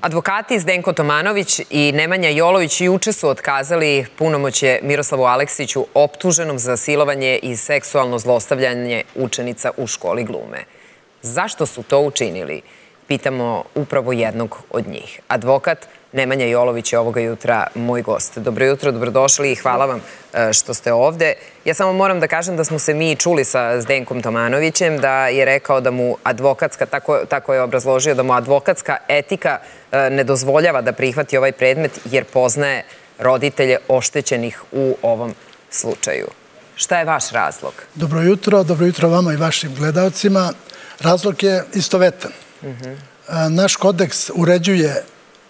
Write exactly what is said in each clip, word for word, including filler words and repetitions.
Advokati Zdenko Tomanović i Nemanja Jolović juče su otkazali punomoćje Miroslavu Aleksiću, optuženom za silovanje i seksualno zlostavljanje učenica u školi glume. Zašto su to učinili? Pitamo upravo jednog od njih. Advokat Nemanja Jolović je ovoga jutra moj gost. Dobro jutro, dobrodošli i hvala vam što ste ovde. Ja samo moram da kažem da smo se mi čuli sa Zdenkom Tomanovićem, da je rekao da mu advokatska, tako, tako je obrazložio, da mu advokatska etika ne dozvoljava da prihvati ovaj predmet jer poznaje roditelje oštećenih u ovom slučaju. Šta je vaš razlog? Dobro jutro, dobro jutro vama i vašim gledalcima. Razlog je istovetan. Naš kodeks uređuje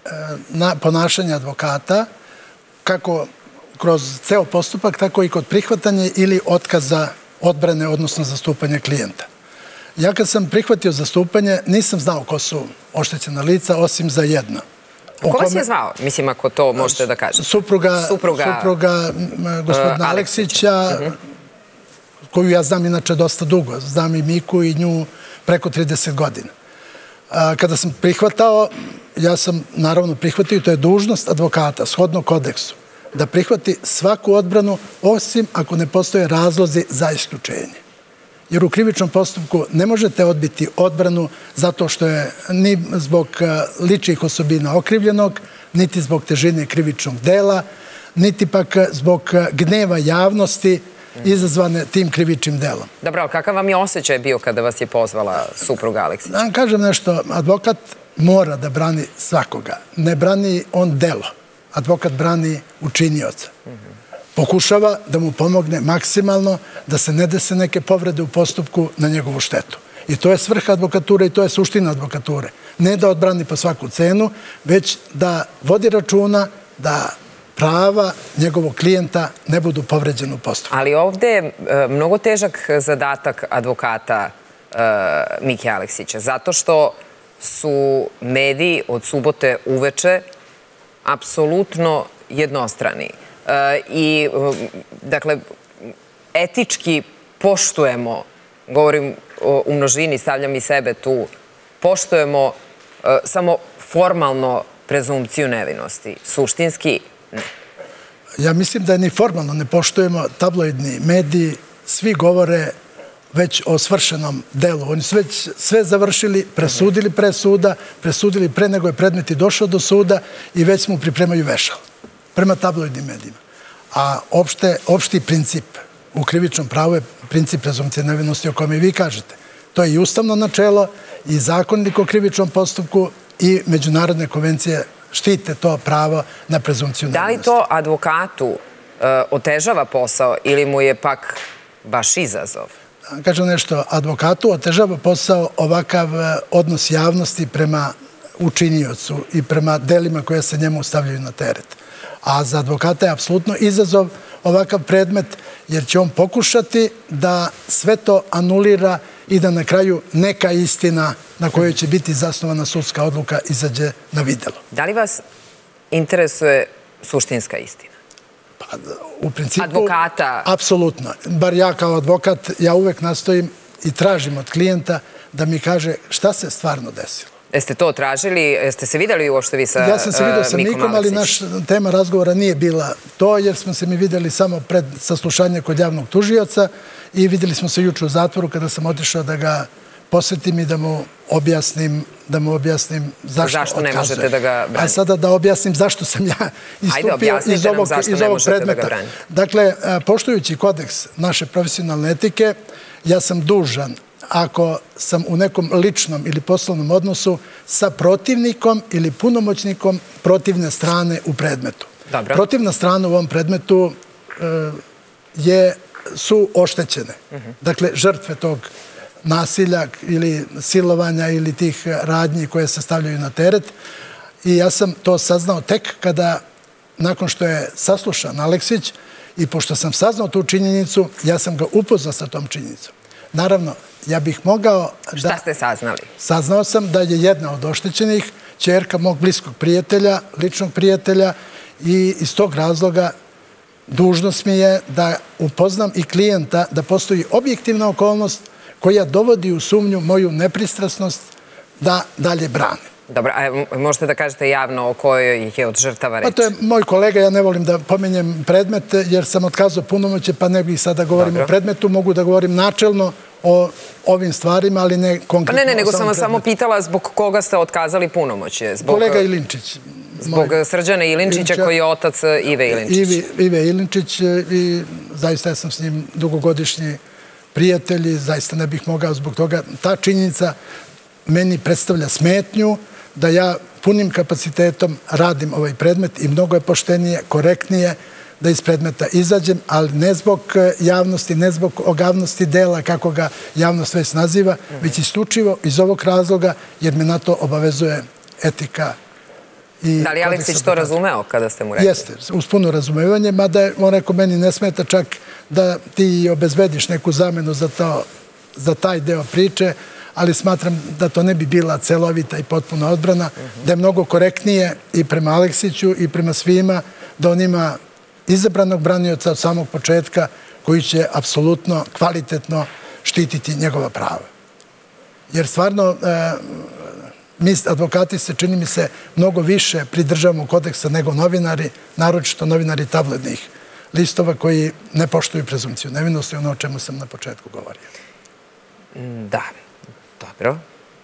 ponašanje advokata kako kroz ceo postupak, tako i kod prihvatanja ili otkaza odbrane, odnosno zastupanja klijenta. Ja kad sam prihvatio zastupanje, nisam znao ko su oštećena lica, osim za jedno. Ko vas je zvao? Mislim, ako to možete da kažete. Supruga, supruga gospodina Aleksića, koju ja znam inače dosta dugo. Znam i Miku i nju preko trideset godina. Kada sam prihvatao, ja sam naravno prihvatio, to je dužnost advokata, shodno kodeksu, da prihvati svaku odbranu, osim ako ne postoje razlozi za isključenje. Jer u krivičnom postupku ne možete odbiti odbranu zato što je ni zbog ličnih osobina okrivljenog, niti zbog težine krivičnog dela, niti pak zbog gneva javnosti izazvane tim krivičnim delom. Dobro, ali kakav vam je osjećaj bio kada vas je pozvala supruga Aleksić? Da kažem nešto, advokat mora da brani svakoga. Ne brani on delo. Advokat brani učinioca. Pokušava da mu pomogne maksimalno da se ne dese neke povrede u postupku na njegovu štetu. I to je svrha advokature i to je suština advokature. Ne da odbrani po svaku cenu, već da vodi računa da prava njegovog klijenta ne budu povređene u postupku. Ali ovde je mnogo težak zadatak advokata Mike Aleksića, zato što su mediji od subote uveče apsolutno jednostrani. I, dakle, etički poštujemo, govorim u množini, stavljam i sebe tu, poštujemo samo formalno prezumpciju nevinosti. Suštinski ne. Ja mislim da ni formalno ne poštujemo. Tabloidni mediji svi govore već o svršenom delu. Oni su već sve završili, presudili pre suda, presudili pre nego je predmet i došao do suda i već mu pripremaju vešal. Prema tabloidnim medijima. A opšti princip u krivičnom pravu je princip prezumpcije nevinosti o kome vi kažete. To je i ustavno načelo i zakonik o krivičnom postupku i međunarodne konvencije štite to pravo na prezumpciju nevinosti. Da li to advokatu otežava posao ili mu je pak baš izazov? Kažem nešto, advokatu otežava posao ovakav odnos javnosti prema učiniocu i prema delima koje se njemu stavljaju na teret. A za advokata je apsolutno izazov ovakav predmet, jer će on pokušati da sve to anulira i da na kraju neka istina na kojoj će biti zasnovana sudska odluka izađe na videlo. Da li vas interesuje suštinska istina? U principu, advokata? Apsolutno. Bar ja kao advokat, ja uvek nastojim i tražim od klijenta da mi kaže šta se stvarno desilo. Jeste to tražili? Jeste se videli uopšte vi sa Mikom Aleksićem? Ja sam se vidio sa Mikom, ali naš tema razgovora nije bila to, jer smo se mi videli samo pred saslušanje kod javnog tužioca i videli smo se juče u zatvoru kada sam otišao da ga posjetim i da mu objasnim da mu objasnim zašto otkazuje. Zašto ne možete da ga branite? A sada da objasnim zašto sam ja istupio iz ovog, iz ovog predmeta. Dakle, poštujući kodeks naše profesionalne etike, ja sam dužan, ako sam u nekom ličnom ili poslovnom odnosu sa protivnikom ili punomoćnikom protivne strane u predmetu. Dobro. Protivna strana u ovom predmetu je, su oštećene. Dakle, žrtve tog nasilja ili silovanja ili tih radnji koje se stavljaju na teret. I ja sam to saznao tek kada, nakon što je saslušan Aleksić i pošto sam saznao tu činjenicu, ja sam ga upoznao sa tom činjenicom. Naravno, ja bih mogao da... Šta ste saznali? Saznao sam da je jedna od oštećenih ćerka mog bliskog prijatelja, ličnog prijatelja, i iz tog razloga dužnost mi je da upoznam i klijenta da postoji objektivna okolnost koja dovodi u sumnju moju nepristrasnost da dalje branim. Dobro, a možete da kažete javno o kojoj ih je od žrtava reč? Pa to je moj kolega, ja ne volim da pominjem predmet, jer sam otkazao punomoćje, pa ne bih sad da govorim o predmetu, mogu da govorim načelno o ovim stvarima, ali ne konkretno. Pa ne, ne, nego sam vas samo pitala zbog koga ste otkazali punomoćje. Kolega Ilinčić. Zbog Srđana Ilinčića, koji je otac Ive Ilinčić. Ive Ilinčić, i zaista ja sam s njim dugogodišnji prijatelji, zaista ne bih mogao zbog toga. Ta činjenica meni predstavlja smetnju da ja punim kapacitetom radim ovaj predmet i mnogo je poštenije, korektnije da iz predmeta izađem, ali ne zbog javnosti, ne zbog ogavnosti dela, kako ga javnost već naziva, već isključivo iz ovog razloga, jer me na to obavezuje etika. Da li Aleksić to razumeo kada ste mu rekli? Jeste, uz puno razumevanje, mada je on rekao, meni ne smeta čak da ti obezbediš neku zamenu za taj deo priče, ali smatram da to ne bi bila celovita i potpuna odbrana, da je mnogo korektnije i prema Aleksiću i prema svima, da on ima izabranog branioca od samog početka koji će apsolutno kvalitetno štititi njegova prava. Jer stvarno, mi advokati se, čini mi se, mnogo više pridržavamo kodeksa nego novinari, naročito novinari tabloidnih listova koji ne poštuju prezumciju nevinosti, ono o čemu sam na početku govorio. Da, dobro.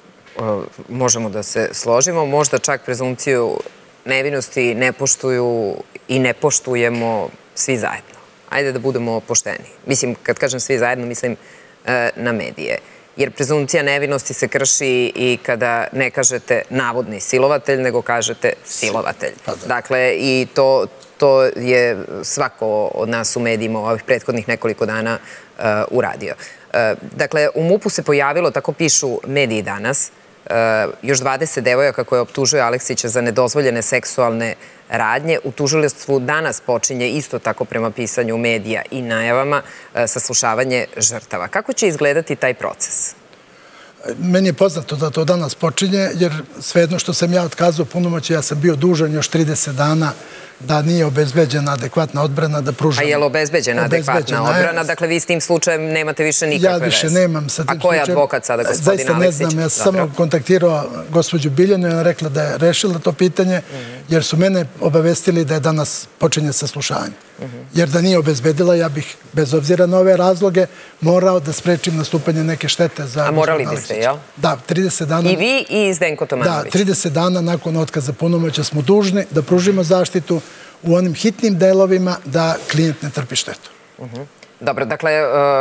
Možemo da se složimo. Možda čak prezumciju nevinosti ne poštuju i ne poštujemo svi zajedno. Ajde da budemo pošteni. Mislim, kad kažem svi zajedno, mislim na medije. Jer prezumcija nevinosti se krši i kada ne kažete navodni silovatelj, nego kažete silovatelj. Dakle, i to je svako od nas u medijima ovih prethodnih nekoliko dana uradio. Dakle, u MUP-u se pojavilo, tako pišu mediji danas, još dvadeset devojaka koje optužuje Aleksića za nedozvoljene seksualne radnje. U tužilaštvu danas počinje isto tako prema pisanju medija i najavama saslušavanje žrtava. Kako će izgledati taj proces? Meni je poznato da to danas počinje, jer svejedno što sam ja otkazao punomoćje, ja sam bio dužan još trideset dana da nije obezbeđena adekvatna odbrana, da pružam... A je li obezbeđena adekvatna odbrana? Dakle, vi s tim slučajem nemate više nikakve veze? Ja više nemam sa tim slučajem. A ko je advokat sada, gospodin Aleksić? Zaista ne znam, ja sam samo kontaktirao gospođu Biljanu i ona rekla da je rešila to pitanje, jer su mene obavestili da je danas počinje saslušanje. Jer da nije obezbedila, ja bih, bez obzira na ove razloge, morao da sprečim nastupanje neke štete za... A morali biste, jel? Da, trideset dana... I vi i Zdenko Tomanović? Da, trideset dana nakon otkaza punomoćja smo dužni da pružimo zaštitu u onim hitnim delovima da klijent ne trpi štetu. Dobro, dakle...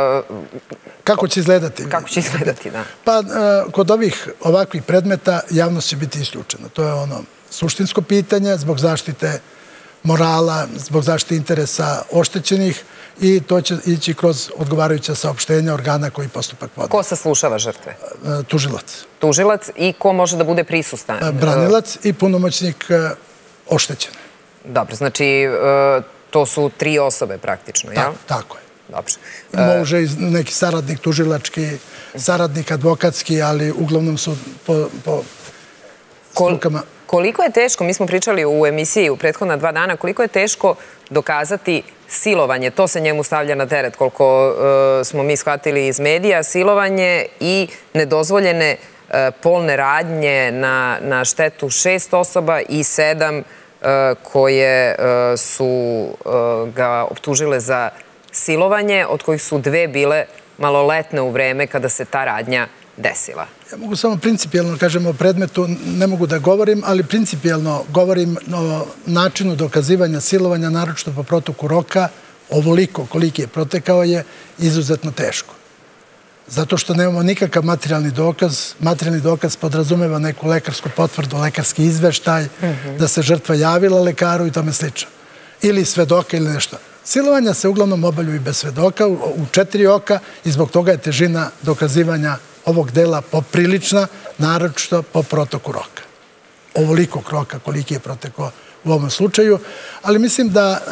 Kako će izgledati? Kako će izgledati, da. Pa, kod ovih ovakvih predmeta javnost će biti isključena. To je ono suštinsko pitanje zbog zaštite morala, zbog zaštite interesa oštećenih i to će ići kroz odgovarajuća saopštenja organa koji postupak vode. Ko saslušava žrtve? Tužilac. Tužilac i ko može da bude prisutan? Branilac i punomoćnik oštećene. Dobro, znači to su tri osobe praktično, jel? Tako je. Dobro. Može i neki saradnik tužilački, saradnik advokatski, ali uglavnom su po strukama... Koliko je teško, mi smo pričali u emisiji u prethodna dva dana, koliko je teško dokazati silovanje, to se njemu stavlja na teret, koliko smo mi shvatili iz medija, silovanje i nedozvoljene polne radnje na štetu šest osoba i sedam koje su ga optužile za silovanje, od kojih su dve bile maloletne u vreme kada se ta radnja desila. Ja mogu samo principijalno, kažem, o predmetu ne mogu da govorim, ali principijalno govorim o načinu dokazivanja silovanja, naročito po protoku roka, ovoliko koliki je protekao je izuzetno teško. Zato što nemamo nikakav materijalni dokaz. Materijalni dokaz podrazumeva neku lekarsku potvrdu, lekarski izveštaj, da se žrtva javila lekaru i tome slično. Ili svedoka ili nešto. Silovanja se uglavnom obavljaju i bez svedoka, u četiri oka, i zbog toga je težina dokazivanja ovog dela poprilična, naročito po protoku roka. Ovoliko roka koliki je protekao u ovom slučaju, ali mislim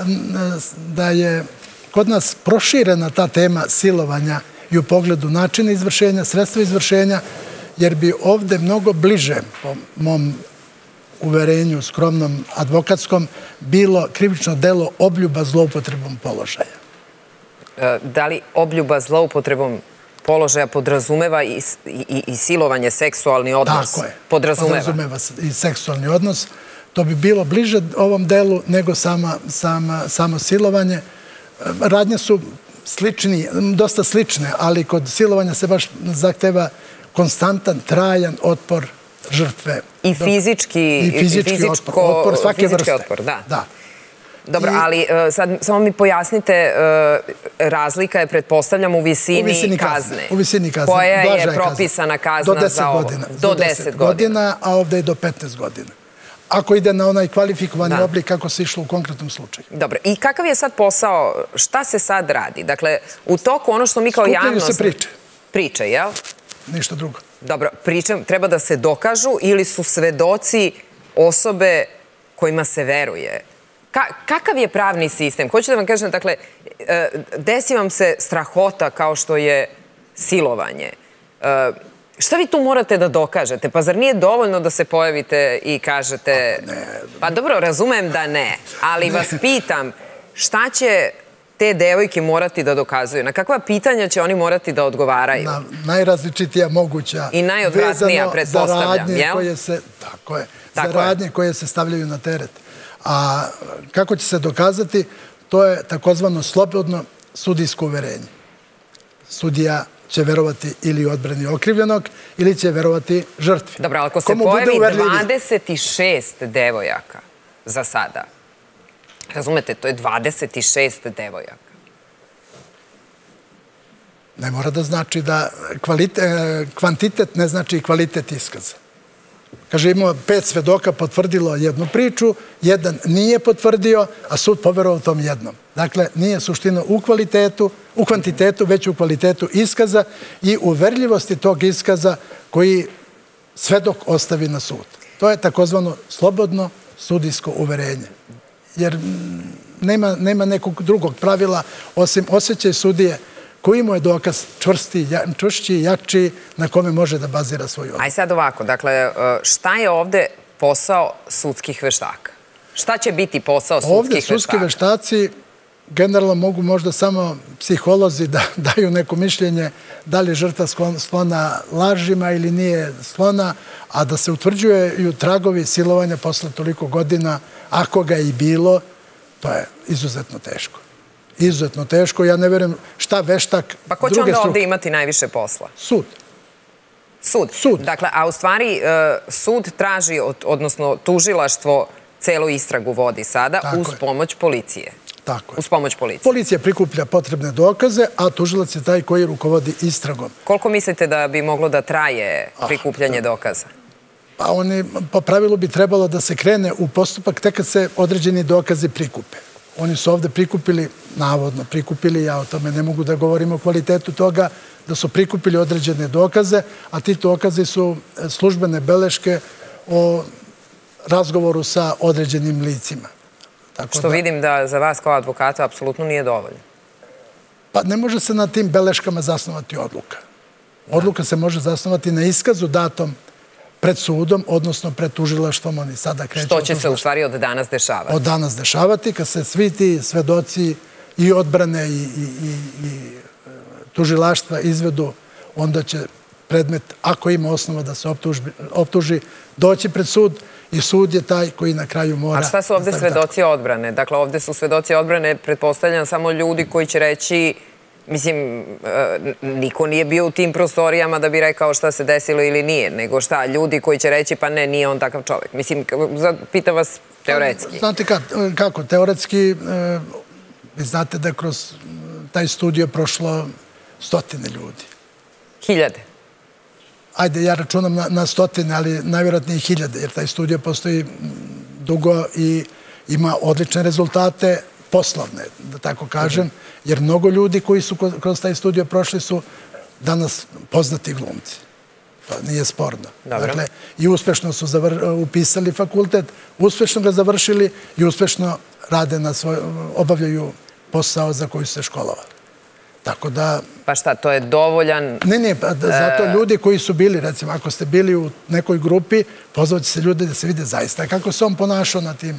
da je kod nas proširena ta tema silovanja i u pogledu načina izvršenja, sredstva izvršenja, jer bi ovde mnogo bliže, po mom uverenju skromnom advokatskom, bilo krivično delo obljuba zloupotrebom položaja. Da li obljuba zloupotrebom položaja podrazumeva i silovanje, seksualni odnos. Tako je. Podrazumeva. Podrazumeva i seksualni odnos. To bi bilo bliže ovom delu nego samo silovanje. Radnje su slični, dosta slične, ali kod silovanja se baš zahteva konstantan, trajan otpor žrtve. I fizički... I fizički otpor svake vrste. Da. Dobro, ali sad samo mi pojasnite, razlika je, pretpostavljam, u visini kazne. U visini kazne. Koja je propisana kazna za ovo? Do deset godina, a ovdje je do petnaest godina. Ako ide na onaj kvalifikovani oblik kako se išlo u konkretnom slučaju. Dobro, i kakav je sad posao, šta se sad radi? Dakle, u toku ono što mi kao javnost... Skupljaju se priče. Priče, jel? Ništa drugo. Dobro, priče treba da se dokažu ili su svedoci osobe kojima se veruje? Kakav je pravni sistem? Hoću da vam kažem, dakle, desi vam se strahota kao što je silovanje. Šta vi tu morate da dokažete? Pa zar nije dovoljno da se pojavite i kažete... Pa dobro, razumem da ne, ali vas pitam, šta će te devojke morati da dokazuju? Na kakva pitanja će oni morati da odgovaraju? Na najrazličitija moguća. I najodvratnija, pretpostavljam, jel? Tako je. Za radnje koje se stavljaju na teret. A kako će se dokazati, to je takozvano slobodno sudijsko uverenje. Sudija će verovati ili odbrani okrivljenog, ili će verovati žrtvi. Dobro, ali ako se pojavi dvadeset šest devojaka za sada, razumete, to je dvadeset šest devojaka. Ne mora da znači da kvantitet ne znači i kvalitet iskaza. Kaže, imamo pet svedoka potvrdilo jednu priču, jedan nije potvrdio, a sud poverovao tom jednom. Dakle, nije suština u kvalitetu, u kvantitetu, već u kvalitetu iskaza i uverljivosti tog iskaza koji svedok ostavi na sud. To je takozvano slobodno sudijsko uverenje. Jer nema nekog drugog pravila osim osjećaj sudije koji mu je dokaz čvršći, jači, na kome može da bazira svoj odgovor. Aj sad ovako, dakle, šta je ovde posao sudskih veštaka? Šta će biti posao sudskih veštaka? Ovde sudski veštaci generalno mogu možda samo psiholozi da daju neko mišljenje da li je žrtva sklona lažima ili nije sklona, a da se utvrđuju tragovi silovanja posle toliko godina, ako ga i bilo, to je izuzetno teško. Izuzetno teško. Ja ne verujem šta veštak druge struke. Pa ko će onda ovde imati najviše posla? Sud. Sud? Sud. Dakle, a u stvari sud traži, odnosno tužilaštvo, celu istragu vodi sada uz pomoć policije. Tako je. Uz pomoć policije. Policija prikuplja potrebne dokaze, a tužilac je taj koji rukovodi istragom. Koliko mislite da bi moglo da traje prikupljanje dokaza? Pa oni, po pravilu bi trebalo da se krene u postupak tek kad se određeni dokazi prikupe. Oni su ovde prikupili, navodno prikupili, ja o tome ne mogu da govorim o kvalitetu toga, da su prikupili određene dokaze, a ti dokazi su službene beleške o razgovoru sa određenim licima. Što vidim da za vas kao advokata apsolutno nije dovoljno. Pa ne može se na tim beleškama zasnovati odluka. Odluka se može zasnovati na iskazu datom pred sudom, odnosno pred tužilaštvom. Oni sada kreću... Što će se u stvari od danas dešavati? Od danas dešavati, kad se svi ti svedoci i odbrane i tužilaštva izvedu, onda će predmet, ako ima osnova da se optuži, doći pred sud i sud je taj koji na kraju mora... A šta su ovde svedoci odbrane? Dakle, ovde su svedoci odbrane, pretpostavljam, samo ljudi koji će reći, mislim, niko nije bio u tim prostorijama da bi rekao šta se desilo ili nije, nego šta, ljudi koji će reći, pa ne, nije on takav čovek. Mislim, pitam vas teoretski. Znate kako, teoretski, vi znate da je kroz taj studio prošlo stotine ljudi. Hiljade? Ajde, ja računam na stotine, ali najvjerojatnije hiljade, jer taj studio postoji dugo i ima odlične rezultate, poslovne, da tako kažem, jer mnogo ljudi koji su kroz taj studio prošli su danas poznati glumci. To nije sporno. Dakle, i uspešno su upisali fakultet, uspešno ga završili i uspešno rade na svoj, obavljaju posao za koji su se školovali. Tako da... Pa šta, to je dovoljan... Ne, ne, zato ljudi koji su bili, recimo, ako ste bili u nekoj grupi, pozvati se ljudi da se vide zaista kako se on ponašao na tim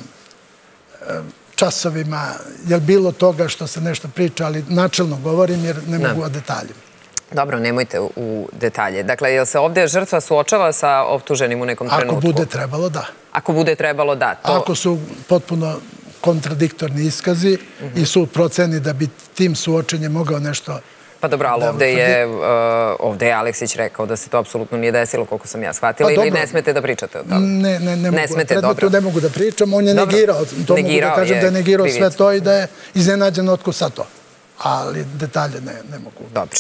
časovima, je li bilo toga što se nešto priča, ali načelno govorim jer ne mogu o detaljima. Dobro, nemojte u detalje. Dakle, je li se ovdje žrtva suočava sa optuženim u nekom trenutku? Ako bude trebalo, da. Ako bude trebalo, da. Ako su potpuno kontradiktorni iskazi i sud proceni da bi tim suočenjem mogao nešto... Pa dobro, ali ovdje je Aleksić rekao da se to apsolutno nije desilo, koliko sam ja shvatila, ili ne smete da pričate o tome? Ne, ne, ne mogu. Predmetu ne mogu da pričam. On je negirao. To mogu da kažem da je negirao sve to i da je iznenađen otkud sa to. Ali detalje ne mogu. Dobro.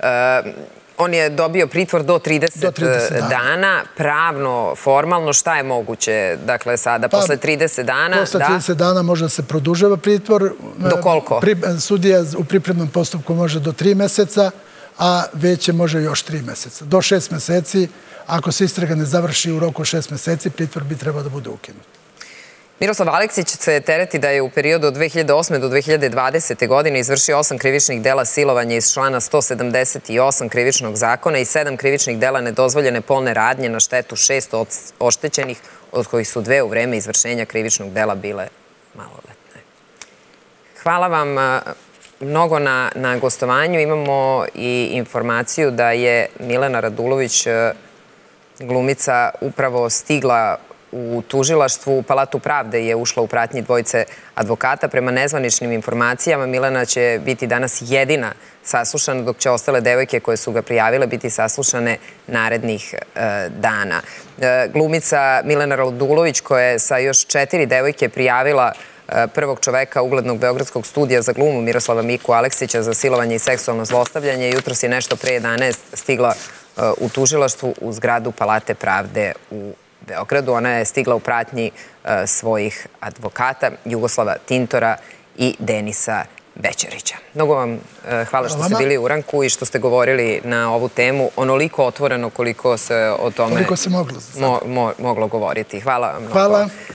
On je dobio pritvor do trideset dana. Pravno, formalno, šta je moguće? Dakle, sada, posle trideset dana... Posle trideset dana može da se produžava pritvor. Do koliko? Sudija u pripremnom postupku može do tri meseca, a veće može još tri meseca. Do šest meseci, ako se istraga ne završi u roku šest meseci, pritvor bi trebao da bude ukinut. Miroslav Aleksić se tereti da je u periodu od dve hiljade osme do dve hiljade dvadesete. godine izvršio osam krivičnih dela silovanja iz člana sto sedamdeset osam krivičnog zakona i sedam krivičnih dela nedozvoljene polne radnje na štetu šest oštećenih, od kojih su dve u vreme izvršenja krivičnog dela bile maloletne. Hvala vam mnogo na gostovanju. Imamo i informaciju da je Milena Radulović, glumica, upravo stigla u tužilaštvu. U Palatu pravde je ušla u pratnji dvojice advokata. Prema nezvaničnim informacijama, Milena će biti danas jedina saslušana, dok će ostale devojke koje su ga prijavile biti saslušane narednih dana. Glumica Milena Radulović, koja je sa još četiri devojke prijavila prvog čoveka uglednog beogradskog studija za glumu Miroslava Miku Aleksića za silovanje i seksualno zlostavljanje, jutros je nešto pre jedanaest stigla u tužilaštvu u zgradu Palate pravde u Beogradu. Ona je stigla u pratnji svojih advokata, Jugoslava Tintora i Denisa Bećarića. Mnogo vam hvala što ste bili u Uranku i što ste govorili na ovu temu onoliko otvoreno koliko se o tome moglo govoriti. Hvala vam mnogo.